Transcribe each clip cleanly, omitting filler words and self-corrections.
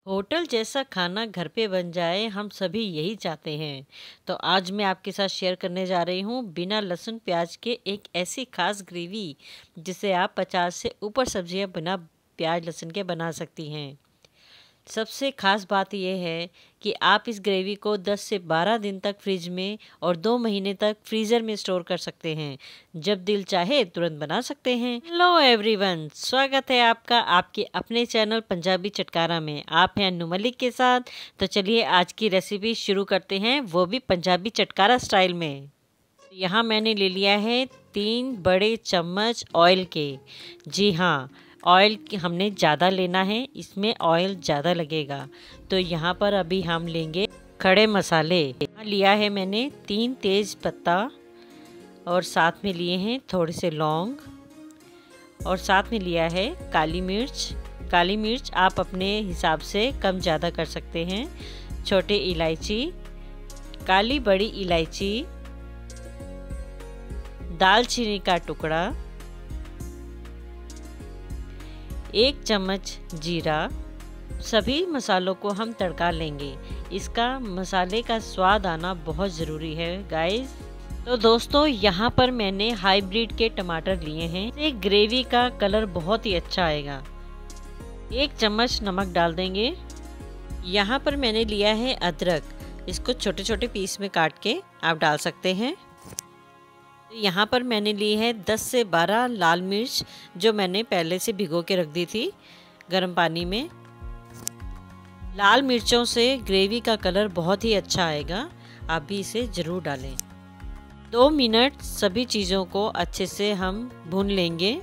Hotel जैसा खाना घर पे बन जाए, हम सभी यही चाहते हैं। तो आज मैं आपके साथ शेयर करने जा रही हूँ बिना लहसुन प्याज के एक ऐसी खास ग्रेवी जिसे आप 50 से ऊपर सब्जियां बिना प्याज लहसुन के बना सकती हैं। सबसे ख़ास बात यह है कि आप इस ग्रेवी को 10 से 12 दिन तक फ्रिज में और 2 महीने तक फ्रीज़र में स्टोर कर सकते हैं। जब दिल चाहे तुरंत बना सकते हैं। हेलो एवरीवन, स्वागत है आपका आपके अपने चैनल पंजाबी चटकारा में। आप हैं अन्नू मलिक के साथ। तो चलिए आज की रेसिपी शुरू करते हैं, वो भी पंजाबी चटकारा स्टाइल में। यहाँ मैंने ले लिया है 3 बड़े चम्मच ऑयल के। जी हाँ, ऑयल हमने ज़्यादा लेना है, इसमें ऑयल ज़्यादा लगेगा। तो यहाँ पर अभी हम लेंगे खड़े मसाले। यहाँ लिया है मैंने 3 तेज पत्ता और साथ में लिए हैं थोड़े से लौंग और साथ में लिया है काली मिर्च। काली मिर्च आप अपने हिसाब से कम ज़्यादा कर सकते हैं। छोटे इलायची, काली बड़ी इलायची, दालचीनी का टुकड़ा, 1 चम्मच जीरा। सभी मसालों को हम तड़का लेंगे। इसका मसाले का स्वाद आना बहुत ज़रूरी है गाइस। तो दोस्तों, यहाँ पर मैंने हाइब्रिड के टमाटर लिए हैं। इससे ग्रेवी का कलर बहुत ही अच्छा आएगा। 1 चम्मच नमक डाल देंगे। यहाँ पर मैंने लिया है अदरक। इसको छोटे छोटे पीस में काट के आप डाल सकते हैं। यहाँ पर मैंने ली है 10 से 12 लाल मिर्च, जो मैंने पहले से भिगो के रख दी थी गर्म पानी में। लाल मिर्चों से ग्रेवी का कलर बहुत ही अच्छा आएगा, आप भी इसे ज़रूर डालें। 2 मिनट सभी चीज़ों को अच्छे से हम भून लेंगे।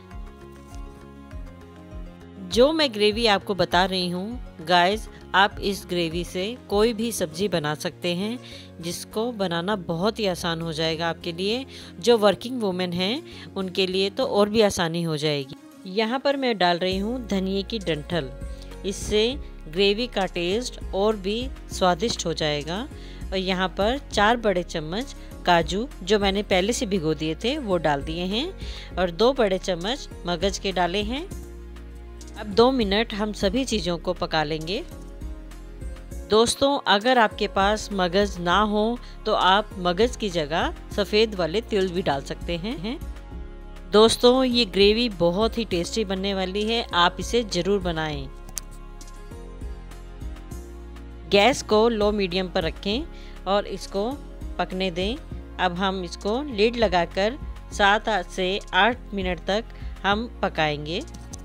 जो मैं ग्रेवी आपको बता रही हूँ गाइस, आप इस ग्रेवी से कोई भी सब्जी बना सकते हैं, जिसको बनाना बहुत ही आसान हो जाएगा आपके लिए। जो वर्किंग वुमेन हैं उनके लिए तो और भी आसानी हो जाएगी। यहाँ पर मैं डाल रही हूँ धनिए की डंठल। इससे ग्रेवी का टेस्ट और भी स्वादिष्ट हो जाएगा। और यहाँ पर 4 बड़े चम्मच काजू, जो मैंने पहले से भिगो दिए थे, वो डाल दिए हैं। और 2 बड़े चम्मच मगज के डाले हैं। अब 2 मिनट हम सभी चीज़ों को पका लेंगे। दोस्तों, अगर आपके पास मगज ना हो तो आप मगज की जगह सफ़ेद वाले तिल भी डाल सकते हैं। दोस्तों, ये ग्रेवी बहुत ही टेस्टी बनने वाली है, आप इसे ज़रूर बनाएं। गैस को लो मीडियम पर रखें और इसको पकने दें। अब हम इसको लिड लगाकर 7 से 8 मिनट तक हम पकाएंगे।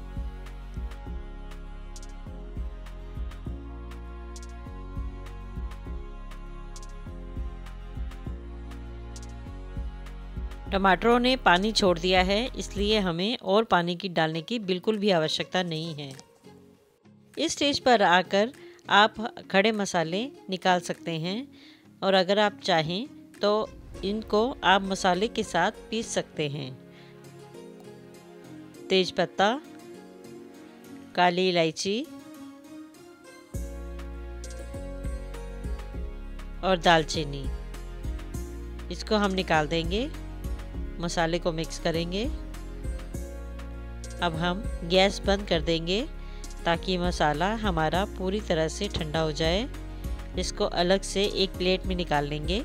टमाटरों ने पानी छोड़ दिया है, इसलिए हमें और पानी की डालने की बिल्कुल भी आवश्यकता नहीं है। इस स्टेज पर आकर आप खड़े मसाले निकाल सकते हैं और अगर आप चाहें तो इनको आप मसाले के साथ पीस सकते हैं। तेजपत्ता, काली इलायची और दालचीनी, इसको हम निकाल देंगे। मसाले को मिक्स करेंगे। अब हम गैस बंद कर देंगे ताकि मसाला हमारा पूरी तरह से ठंडा हो जाए। इसको अलग से एक प्लेट में निकाल लेंगे।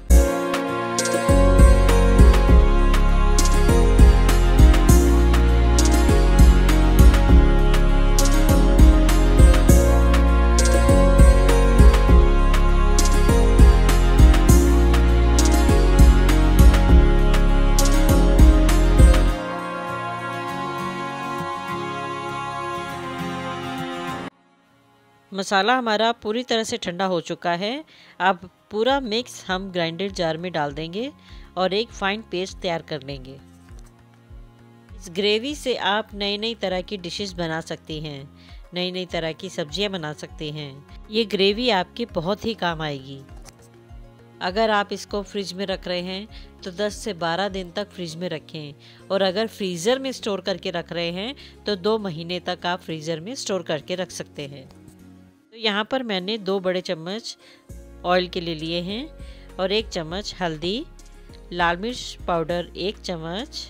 मसाला हमारा पूरी तरह से ठंडा हो चुका है। अब पूरा मिक्स हम ग्राइंडर जार में डाल देंगे और एक फाइन पेस्ट तैयार कर लेंगे। इस ग्रेवी से आप नई नई तरह की डिशेस बना सकती हैं, नई नई तरह की सब्जियां बना सकते हैं। ये ग्रेवी आपके बहुत ही काम आएगी। अगर आप इसको फ्रिज में रख रहे हैं तो 10 से 12 दिन तक फ्रिज में रखें, और अगर फ्रीज़र में स्टोर करके रख रहे हैं तो 2 महीने तक आप फ्रीज़र में स्टोर करके रख सकते हैं। तो यहाँ पर मैंने 2 बड़े चम्मच ऑयल के ले लिए हैं और 1 चम्मच हल्दी, लाल मिर्च पाउडर 1 चम्मच,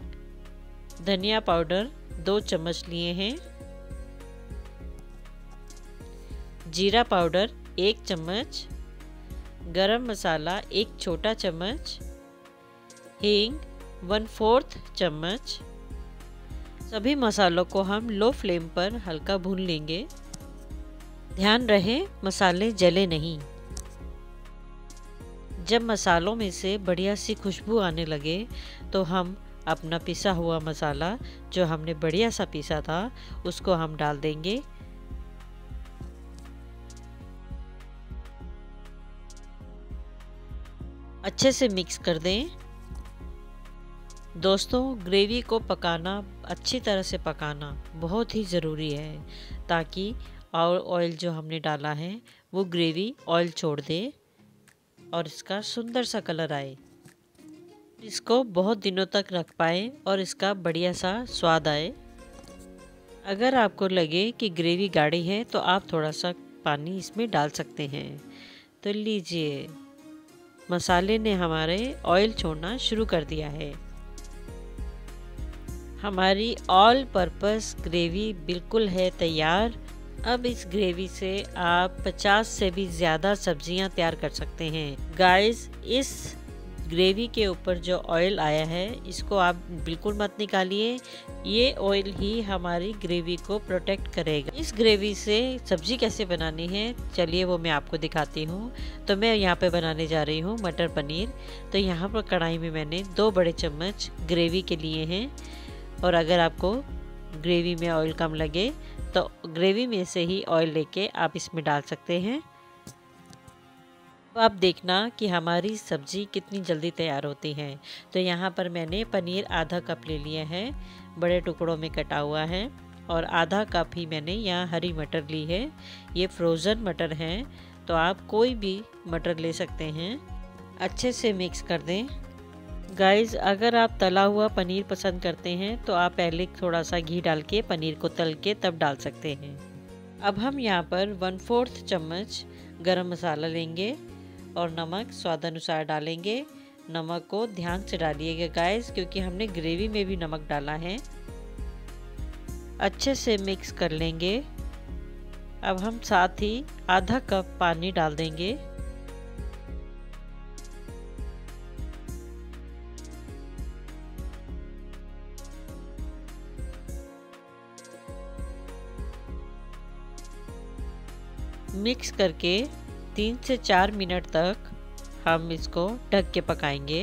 धनिया पाउडर 2 चम्मच लिए हैं, जीरा पाउडर 1 चम्मच, गरम मसाला 1 छोटा चम्मच, हींग 1/4 चम्मच। सभी मसालों को हम लो फ्लेम पर हल्का भून लेंगे। ध्यान रहे मसाले जले नहीं। जब मसालों में से बढ़िया सी खुशबू आने लगे तो हम अपना पिसा हुआ मसाला जो हमने बढ़िया सा पीसा था उसको हम डाल देंगे। अच्छे से मिक्स कर दें। दोस्तों, ग्रेवी को पकाना, अच्छी तरह से पकाना बहुत ही ज़रूरी है ताकि और ऑयल जो हमने डाला है वो ग्रेवी ऑयल छोड़ दे और इसका सुंदर सा कलर आए। इसको बहुत दिनों तक रख पाए और इसका बढ़िया सा स्वाद आए। अगर आपको लगे कि ग्रेवी गाढ़ी है तो आप थोड़ा सा पानी इसमें डाल सकते हैं। तो लीजिए, मसाले ने हमारे ऑयल छोड़ना शुरू कर दिया है। हमारी ऑल पर्पस ग्रेवी बिल्कुल है तैयार। अब इस ग्रेवी से आप 50 से भी ज़्यादा सब्जियां तैयार कर सकते हैं। गाइस, इस ग्रेवी के ऊपर जो ऑयल आया है इसको आप बिल्कुल मत निकालिए। ये ऑयल ही हमारी ग्रेवी को प्रोटेक्ट करेगा। इस ग्रेवी से सब्जी कैसे बनानी है चलिए वो मैं आपको दिखाती हूँ। तो मैं यहाँ पे बनाने जा रही हूँ मटर पनीर। तो यहाँ पर कढ़ाई में मैंने 2 बड़े चम्मच ग्रेवी के लिए हैं और अगर आपको ग्रेवी में ऑयल कम लगे तो ग्रेवी में से ही ऑयल लेके आप इसमें डाल सकते हैं। अब आप देखना कि हमारी सब्ज़ी कितनी जल्दी तैयार होती है। तो यहाँ पर मैंने पनीर आधा कप ले लिया है, बड़े टुकड़ों में कटा हुआ है, और आधा कप ही मैंने यहाँ हरी मटर ली है। ये फ्रोज़न मटर हैं तो आप कोई भी मटर ले सकते हैं। अच्छे से मिक्स कर दें। गाइस, अगर आप तला हुआ पनीर पसंद करते हैं तो आप पहले थोड़ा सा घी डाल के पनीर को तल के तब डाल सकते हैं। अब हम यहाँ पर 1/4 चम्मच गरम मसाला लेंगे और नमक स्वादानुसार डालेंगे। नमक को ध्यान से डालिएगा गाइस, क्योंकि हमने ग्रेवी में भी नमक डाला है। अच्छे से मिक्स कर लेंगे। अब हम साथ ही आधा कप पानी डाल देंगे। मिक्स करके 3 से 4 मिनट तक हम इसको ढक के पकाएंगे।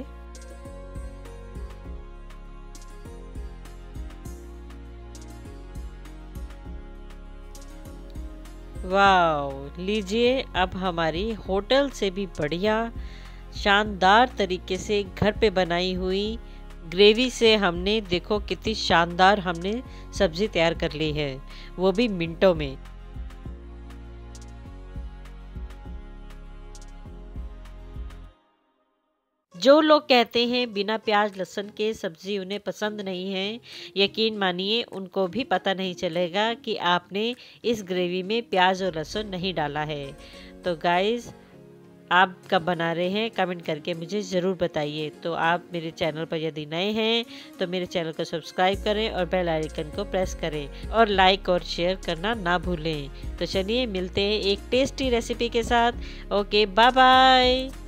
वाह, लीजिए, अब हमारी होटल से भी बढ़िया शानदार तरीके से घर पे बनाई हुई ग्रेवी से हमने देखो कितनी शानदार हमने सब्ज़ी तैयार कर ली है, वो भी मिनटों में। जो लोग कहते हैं बिना प्याज लहसुन के सब्ज़ी उन्हें पसंद नहीं है, यकीन मानिए उनको भी पता नहीं चलेगा कि आपने इस ग्रेवी में प्याज और लहसुन नहीं डाला है। तो गाइस, आप कब बना रहे हैं कमेंट करके मुझे ज़रूर बताइए। तो आप मेरे चैनल पर यदि नए हैं तो मेरे चैनल को सब्सक्राइब करें और बेल आइकन को प्रेस करें और लाइक और शेयर करना ना भूलें। तो चलिए मिलते हैं एक टेस्टी रेसिपी के साथ। Okay, bye bye.